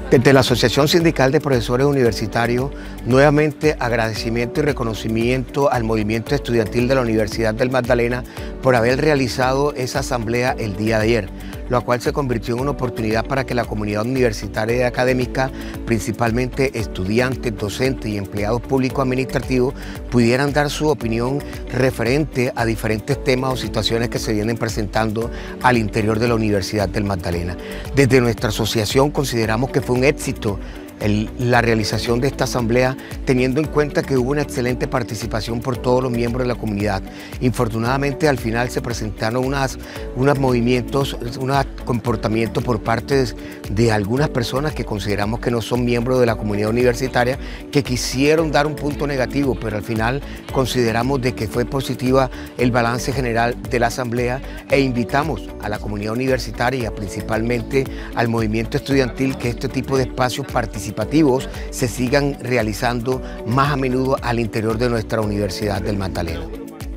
Desde la Asociación Sindical de Profesores Universitarios, nuevamente agradecimiento y reconocimiento al movimiento estudiantil de la Universidad del Magdalena por haber realizado esa asamblea el día de ayer, lo cual se convirtió en una oportunidad para que la comunidad universitaria y académica, principalmente estudiantes, docentes y empleados públicos administrativos, pudieran dar su opinión referente a diferentes temas o situaciones que se vienen presentando al interior de la Universidad del Magdalena. Desde nuestra asociación consideramos que fue un éxito la realización de esta asamblea, teniendo en cuenta que hubo una excelente participación por todos los miembros de la comunidad. Infortunadamente al final se presentaron unos comportamientos por parte de algunas personas que consideramos que no son miembros de la comunidad universitaria, que quisieron dar un punto negativo, pero al final consideramos de que fue positiva el balance general de la asamblea e invitamos a la comunidad universitaria, principalmente al movimiento estudiantil, que este tipo de espacios participativos se sigan realizando más a menudo al interior de nuestra Universidad del Magdalena.